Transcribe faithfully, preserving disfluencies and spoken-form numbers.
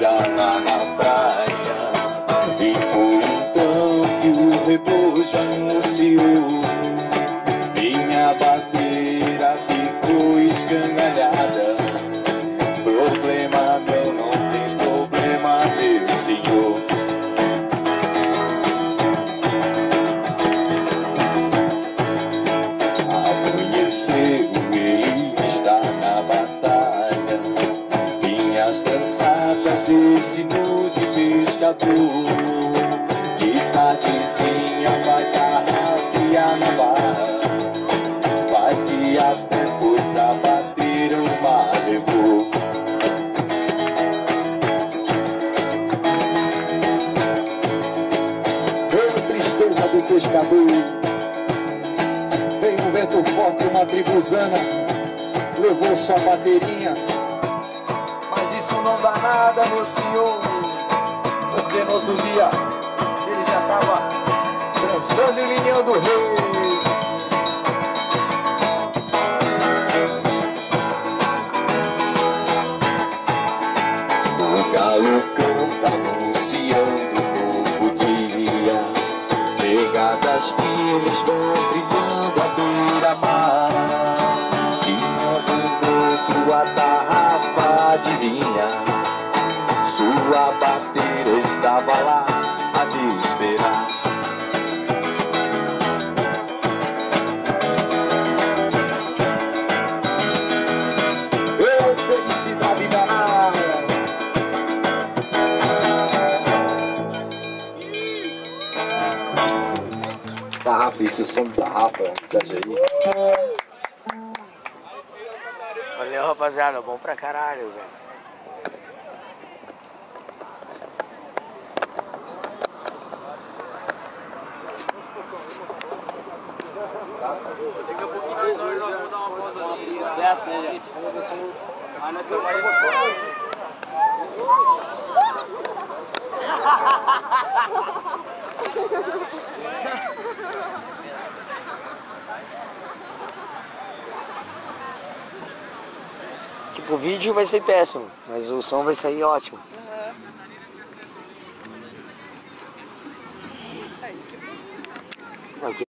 batedeira lá na praia. E foi então que o rebojo anunciou: minha batedeira ficou escangalhada. Problema meu, não tem problema, meu senhor. Amanheceu, ele está na batalha. Minhas dançadas desse nude pescador. De tardezinha vai tarrafia na barra. Vai de até pois a bater o mar levou. Veio tristeza do pescador. Veio um vento forte, uma tribuzana, levou sua baterinha. Mas isso não dá nada, meu senhor, porque no outro dia ele já estava dançando em linha do rei. O galo canta anunciando um novo dia. Pegadas firmes vão brilhando à beira-mar. De novo outro a tarrafa adivinha. Sua bateira estava lá a me esperar. Eu, felicidade danada. Tarrafa, esse som da tarrafa, aí. Valeu, rapaziada, bom pra caralho, velho. Daqui a pouquinho nós vamos dar uma pausa ali. Certo, né? Mas nós estamos. Tipo, o vídeo vai ser péssimo, mas o som vai sair ótimo.